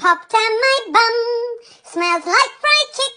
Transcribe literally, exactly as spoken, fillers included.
popped on my bum. Smells like fried chicken.